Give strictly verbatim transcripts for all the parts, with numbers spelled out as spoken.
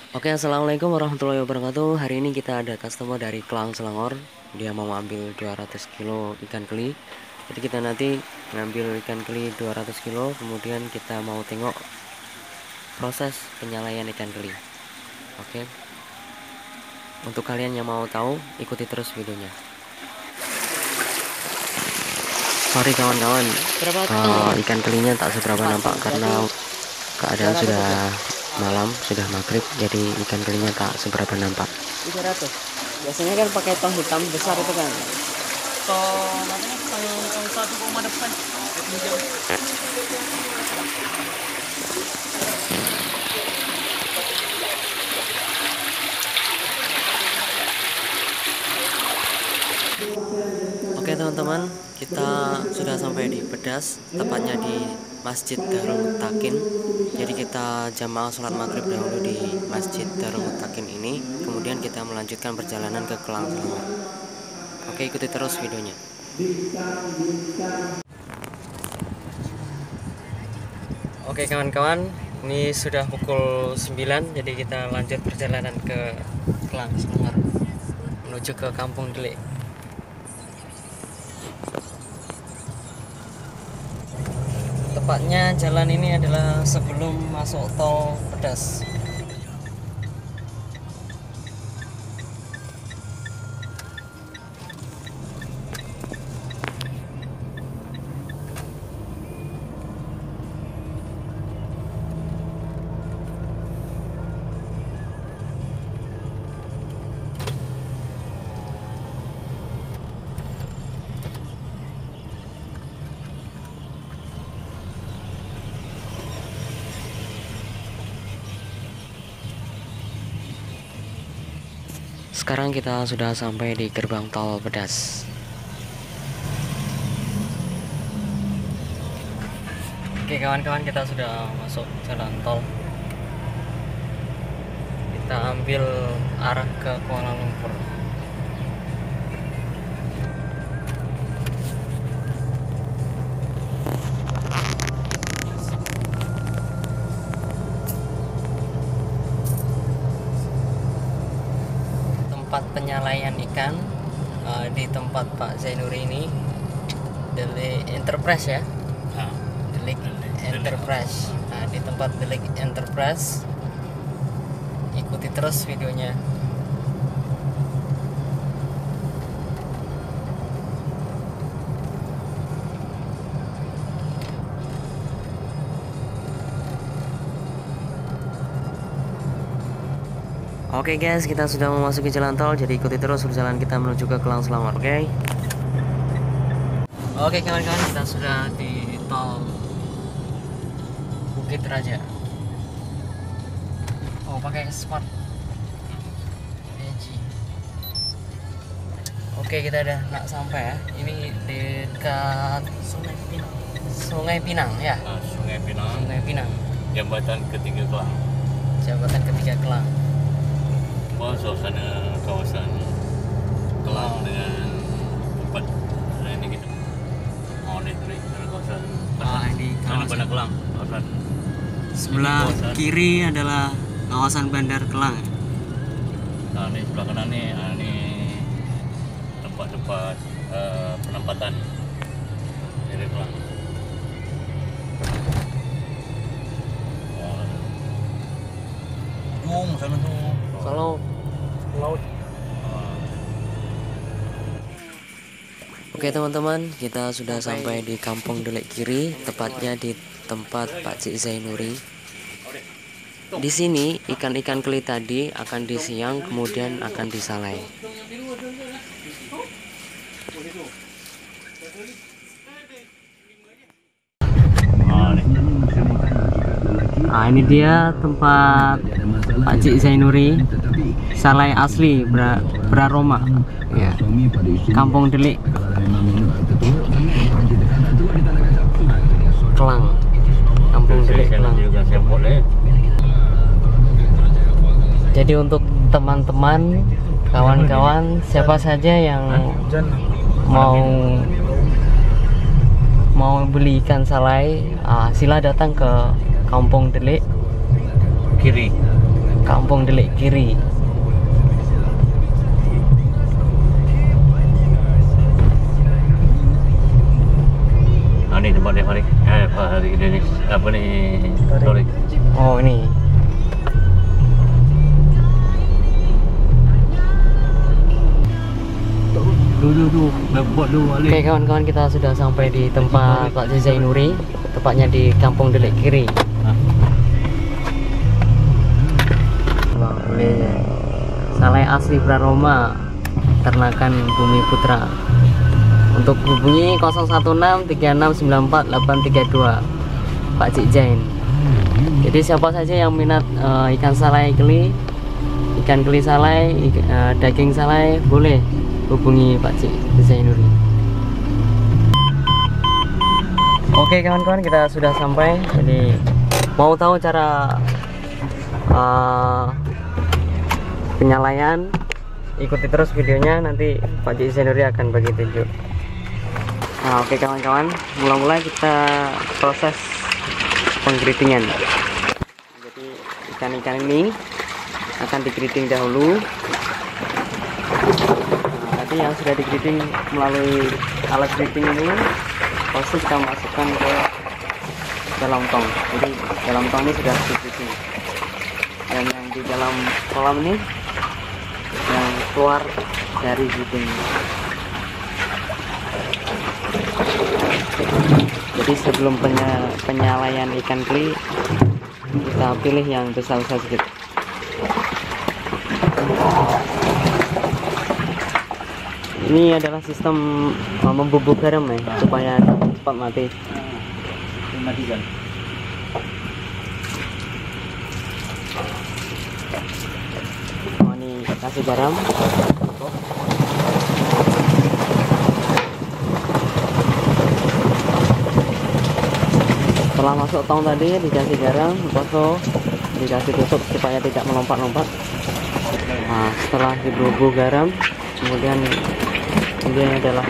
Oke, assalamualaikum warahmatullahi wabarakatuh. Hari ini kita ada customer dari Kelang Selangor. Dia mau ambil dua ratus kilo ikan keli. Jadi kita nanti ngambil ikan keli dua ratus kilo, kemudian kita mau tengok proses penyalaian ikan keli. Oke. Untuk kalian yang mau tahu, ikuti terus videonya. Sorry kawan-kawan, uh, ikan kelinya tak seberapa nampak karena keadaan sudah malam, sudah maghrib, jadi ikan kelinya tak seberapa nampak. tiga ratus. Biasanya kan pakai tong hitam besar itu kan. Tong namanya tong tong satu koma depan. Oke teman-teman, kita sudah sampai di Pedas, tepatnya di Masjid Darul Mutakin. Jadi kita jamaah sholat maghrib dahulu di Masjid Darul Mutakin ini, kemudian kita melanjutkan perjalanan ke Kelang Selangor. Oke, ikuti terus videonya. Oke kawan-kawan, ini sudah pukul sembilan, jadi kita lanjut perjalanan ke Kelang Selangor menuju ke Kampung Delik. Tepatnya jalan ini adalah sebelum masuk tol Pedas. Sekarang kita sudah sampai di gerbang tol Pedas. Oke kawan-kawan, kita sudah masuk jalan tol. Kita ambil arah ke Kuala Lumpur. Tempat penyalaian ikan uh, di tempat Pak Zainuri ini, Delik Enterprise ya. Nah, Delik Enterprise. Nah, di tempat Delik Enterprise, ikuti terus videonya. Oke guys, kita sudah memasuki jalan tol, jadi ikuti terus perjalanan kita menuju ke Kelang Selangor, oke? Okay? Oke kawan-kawan, kita sudah di tol Bukit Raja. Oh, pakai smart. Oke, kita udah nak sampai ya. Ini dekat Sungai Pinang. Sungai Pinang ya. Nah, Sungai Pinang. Sungai Pinang. Jambatan ketiga Kelang. Jambatan ketiga Kelang. Wah, suasana kawasan Kelang dengan tempat nah ini gitu. Oh, ini dari kawasan. Ah, ini Kawasan kawasan Kelang. Kawasan. sebelah kawasan. kiri adalah kawasan Bandar Kelang. Nah, ini sebelah kanan nih, nah, ini tempat-tempat uh, penempatan dari Kelang. Oh. Jung sana tuh. Kalau Laut. Oke teman-teman, kita sudah sampai di Kampung Delik Kiri, tepatnya di tempat Pak Cik Zainuri. Di sini ikan-ikan keli tadi akan disiang, kemudian akan disalai. Nah, ini dia tempat Pak Cik Zainuri, salai asli ber beraroma ya. Kampung Delik Kelang. Kampung Delik Kelang. Jadi untuk teman-teman, kawan-kawan, siapa saja yang mau mau beli ikan salai, ah, sila datang ke Kampung Delik Kiri. Kampung Delik Kiri. Nah, ini tempatnya Farid. Eh, Farid Indonesia. Apa nih? Sorry. Oh, ini. Dulu dulu, buat dulu balik. Oke kawan-kawan, kita sudah sampai di tempat Pak Zainuri, tepatnya di Kampung Delik Kiri. Wah, ini salai asli Praroma, ternakan Bumi Putra. Untuk hubungi nol satu enam tiga enam sembilan empat delapan tiga dua Pak Cik Zain. Jadi siapa saja yang minat uh, ikan salai keli, ikan keli salai, ik, uh, daging salai, boleh hubungi Pak Cik Zainuri. Oke kawan-kawan, kita sudah sampai. Jadi mau tahu cara uh, penyalaian, ikuti terus videonya, nanti Pak Cik Zainuri akan bagi tunjuk. Nah, oke kawan-kawan, mula-mula kita proses penggeritingan. Jadi ikan-ikan ini akan digeriting dahulu. Yang sudah digeriting melalui alat geriting ini, proses kita masukkan ke dalam tong. Jadi dalam tong ini sudah digeriting, dan yang di dalam kolam ini yang keluar dari geriting. Jadi sebelum penya, penyalaian ikan keli, kita pilih yang besar-besar sedikit. Ini adalah sistem uh, membubuk garam ya, supaya cepat mati. Matikan. Oh, ini kasih garam. Setelah masuk tong tadi dikasih garam, kosong, dikasih tutup supaya tidak melompat-lompat. Nah, setelah dibubuk garam, kemudian ini adalah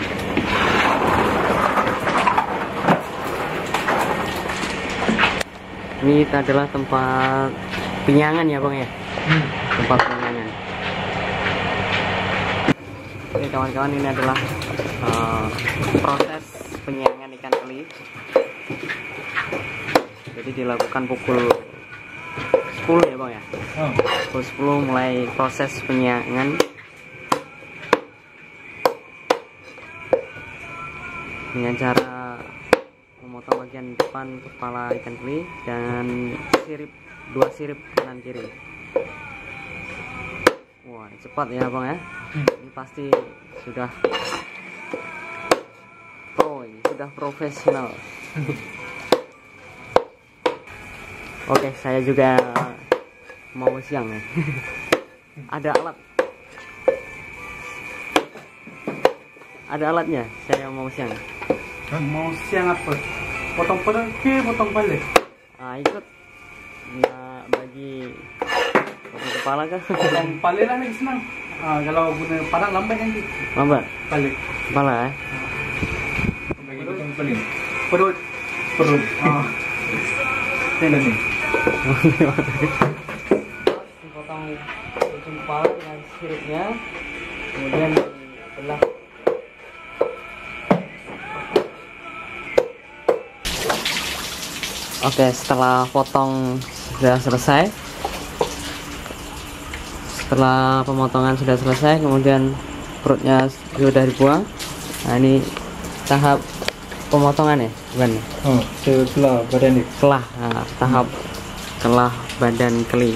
ini adalah tempat penyangan ya bang ya, hmm. tempat penyangan. Oke kawan-kawan, ini adalah uh, proses penyangan ikan keli. Jadi dilakukan pukul sepuluh ya bang ya, oh. pukul sepuluh mulai proses penyangan dengan cara memotong bagian depan kepala ikan keli dan sirip, dua sirip kanan kiri. Wah, cepat ya bang ya, ini pasti sudah pro, ini sudah profesional. Oke, saya juga mau siang ya. Ada alat, ada alatnya, saya mau siang. Mau siang apa? Potong pedang ke potong balik? Ah, ikut. Nah, bagi potong kepala kan? Potong balik lah lagi senang. Ah, kalau guna padang lambat nanti. Lambat? Balik. Kepala ya? Bagi potong balik. Perut. Perut. Ah. Ini nih. Potong ujung kepala dengan siripnya, kemudian dibelah. Oke, setelah potong sudah selesai, setelah pemotongan sudah selesai, kemudian perutnya sudah dibuang. Nah, ini tahap pemotongan ya, bukan? Oh, setelah badan ini. Kelah, nah, tahap kelah badan keli.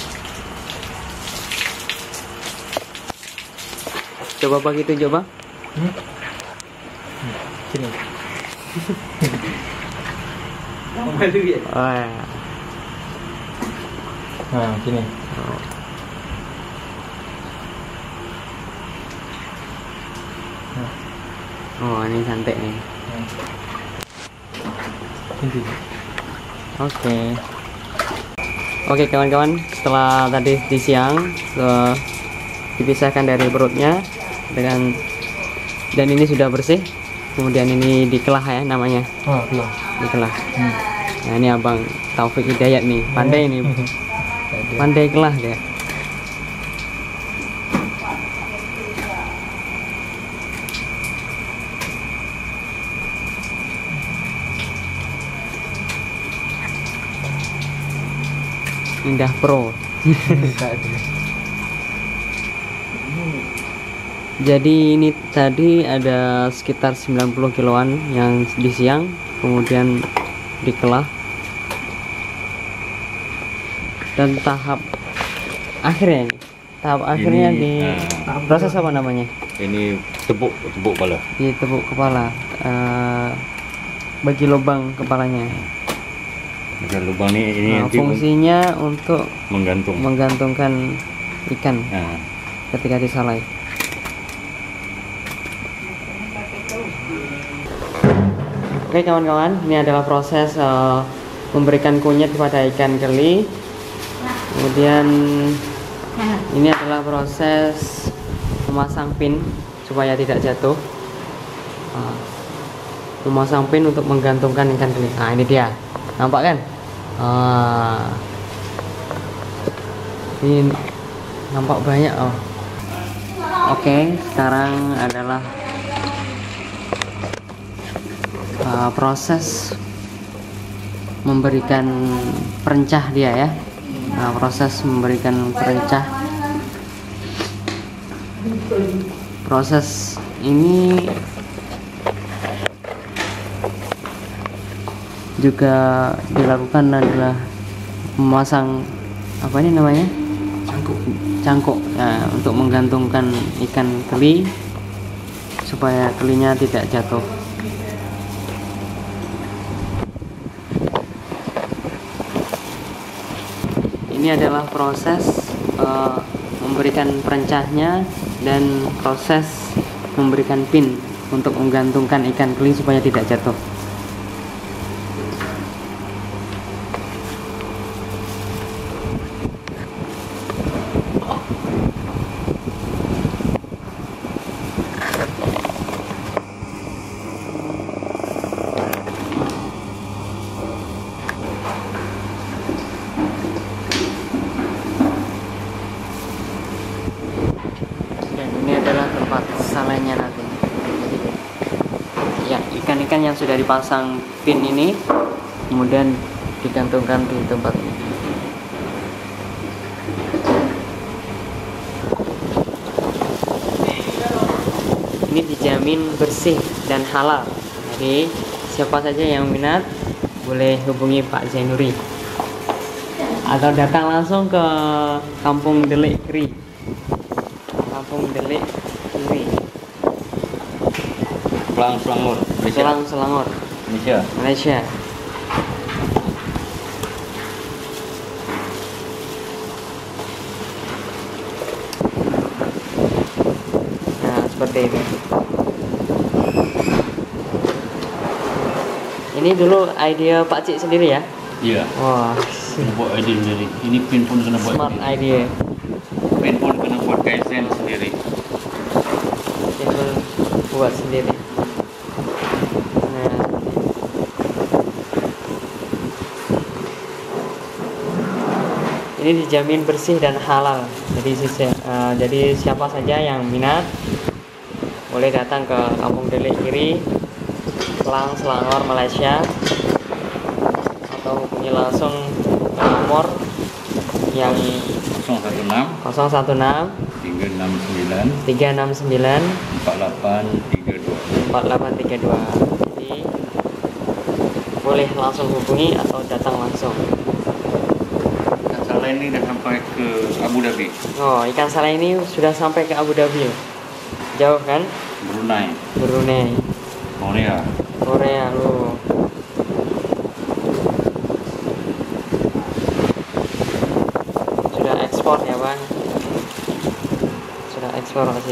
Coba bagi itu coba. Hmm? Sini. Oh, ya. Oh, ya. Nah, gini. Oh. Oh, ini cantik nih. Hmm. Oke. Okay. Oke okay, kawan-kawan, setelah tadi di siang uh, dipisahkan dari perutnya dengan, dan ini sudah bersih. Kemudian ini dikelah ya namanya. Oh, kelah. Dikelah. Hmm. Nah, ini Abang Taufik Hidayat nih, pandai nih. Pandai kelah dia. Indah Pro. Jadi ini tadi ada sekitar sembilan puluh kiloan yang di siang, kemudian dikelah. Dan tahap akhirnya ini, tahap akhirnya Ini, di ah, proses apa namanya? Ini tepuk tepuk kepala. Di tepuk kepala, eh, bagi lubang kepalanya. Bagian lubang ini ini Nah, nanti fungsinya untuk menggantung. menggantungkan ikan Nah, ketika disalai. Oke kawan-kawan, ini adalah proses uh, memberikan kunyit pada ikan keli. Kemudian ini adalah proses memasang pin supaya tidak jatuh. Uh, memasang pin untuk menggantungkan ikan keli. Nah ini dia, nampak kan? Ah, ini nampak banyak. Oh, oke. Sekarang adalah Uh, proses memberikan perencah dia ya. Nah, proses memberikan perencah. Proses ini juga dilakukan adalah memasang apa ini namanya? Cangkuk. Cangkuk ya, untuk menggantungkan ikan keli supaya kelinya tidak jatuh. Ini adalah proses uh, memberikan perencahnya dan proses memberikan pin untuk menggantungkan ikan keli supaya tidak jatuh. Tempat salainya nanti. Ya, ikan-ikan yang sudah dipasang pin ini kemudian digantungkan di tempat ini. Ini dijamin bersih dan halal. Jadi siapa saja yang minat boleh hubungi Pak Zainuri atau datang langsung ke Kampung Delik Kri. Kampung Delik Kri. Kelang Selangor, Malaysia. Kelang Selangor, Malaysia. Malaysia. Nah, seperti itu. Ini dulu idea Pak Cik sendiri ya? Iya. Wah, Kena buat idea sendiri. Ini pin pun kena buat smart sendiri. idea. Pin pun kena buat kaizen sendiri. Itu buat sendiri. Nah, ini dijamin bersih dan halal. Jadi uh, jadi siapa saja yang minat boleh datang ke Kampung Delik Kri, Kelang Selangor, Malaysia, atau hubungi langsung ke nomor yang nol satu enam nol satu enam tiga enam sembilan tiga enam sembilan empat delapan tiga dua. empat delapan tiga dua. Jadi boleh langsung hubungi atau datang langsung. Ikan salai ini dah sampai ke Abu Dhabi, Oh, ikan salai ini sudah sampai ke Abu Dhabi. Jauh kan? Brunei, Brunei, Korea. Korea lu. Sudah ekspor ya bang? Sudah ekspor sih.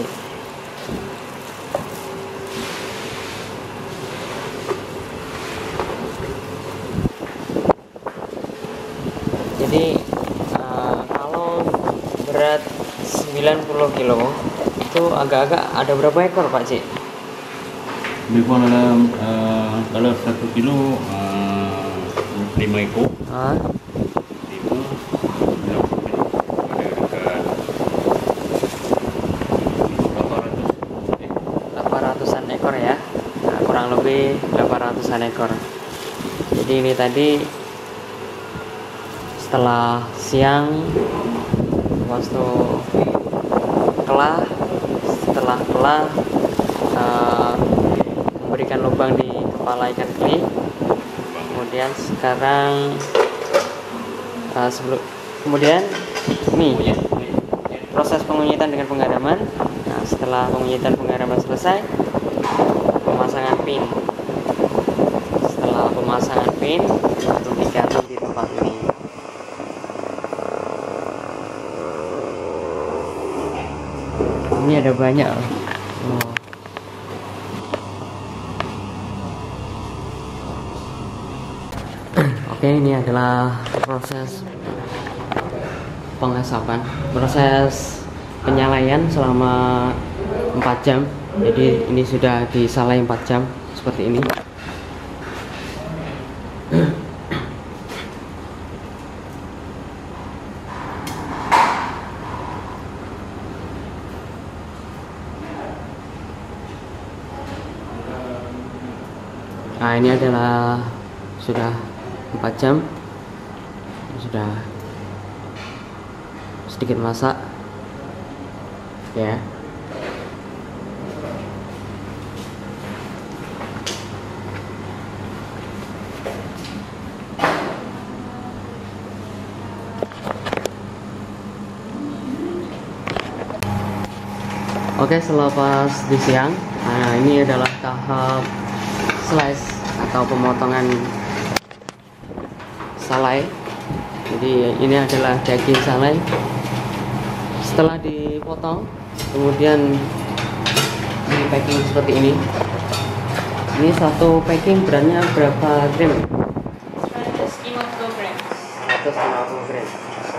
Jadi uh, kalau berat sembilan puluh kilo itu agak-agak ada berapa ekor Pak Cik? Lebih kurang dalam uh, kalau satu kilo uh, lima ekor. Hah? Lima, lebih delapan ratusan ekor. Jadi ini tadi setelah siang, waktu kelah, setelah kelah uh, memberikan lubang di kepala ikan keli. Kemudian sekarang uh, sebelum kemudian ini proses pengunyitan dengan penggaraman. Nah, setelah pengunyitan penggaraman selesai, pemasangan pin. Setelah pemasangan pin, baru digantung di tempat ini. Ini ada banyak. Oh. Oke, ini adalah proses pengasapan, proses penyalaian selama empat jam. Jadi ini sudah disalai empat jam seperti ini. Nah, ini adalah sudah empat jam, sudah sedikit masak ya. Oke, selepas di siang, nah ini adalah tahap slice atau pemotongan salai. Jadi ini adalah daging salai. Setelah dipotong, kemudian di packing seperti ini. Ini satu packing beratnya berapa gram? seratus lima puluh gram. seratus lima puluh gram.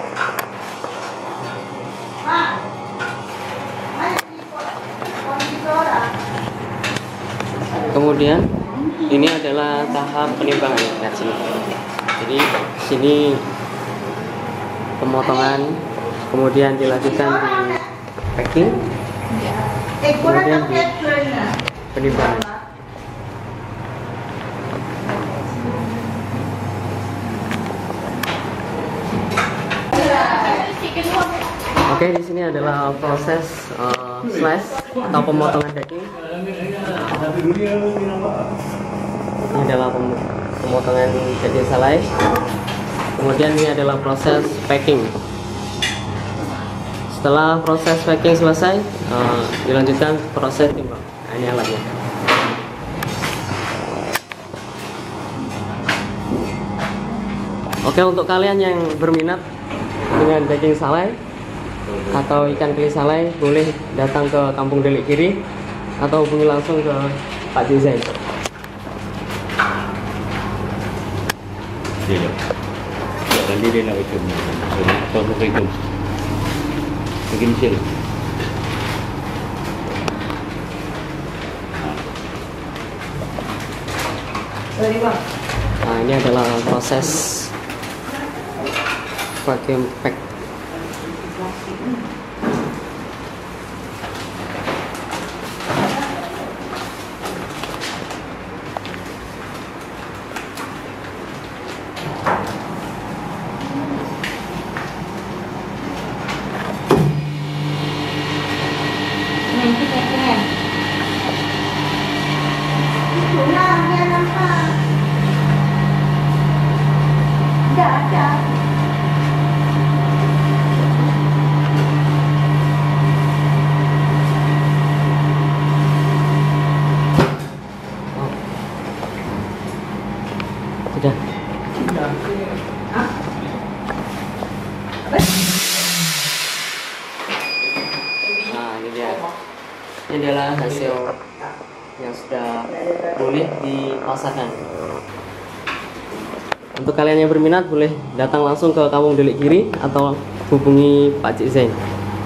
Kemudian ini adalah tahap penimbangan. Lihat sini. Jadi sini pemotongan, kemudian dilanjutkan di packing, kemudian di penimbangan. Oke, di sini adalah proses uh, slice atau pemotongan daging. Ini adalah pem pemotongan daging salai. Kemudian ini adalah proses packing. Setelah proses packing selesai, uh, dilanjutkan proses timbang. Nah, ini alatnya. Oke, untuk kalian yang berminat dengan daging salai atau ikan keli salai, boleh datang ke Kampung Delik Kiri atau hubungi langsung ke Pak Zain. Dia nanti dia nak ikut Assalamualaikum. Begini sih. Nah, ini adalah proses vacuum pack. Sudah. Nah, ini dia. Ini adalah hasil yang sudah boleh dipasarkan. Untuk kalian yang berminat, boleh datang langsung ke Kampung Delik Kiri atau hubungi Pak Cik Zain.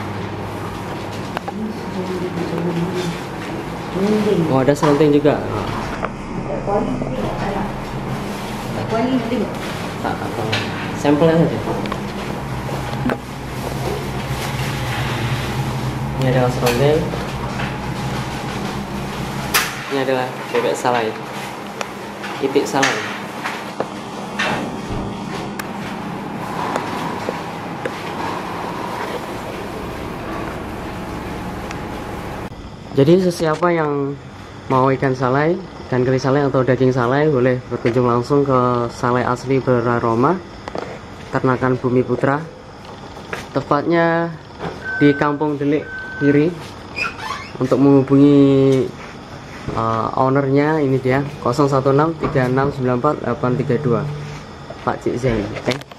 Oh, ada selenting juga. Tak, tak, tak. Sampelnya saja. Ini adalah serondeng. Ini adalah bebek salai. Itik Salai. Jadi sesiapa yang mau ikan salai, ikan keli salai atau daging salai, boleh berkunjung langsung ke Salai Asli Beraroma, Ternakan Bumi Putra. Tepatnya di Kampung Delik Kiri. Untuk menghubungi uh, ownernya, ini dia nol satu enam tiga enam sembilan empat delapan tiga dua, Pak Cik Zeng. Oke. Okay?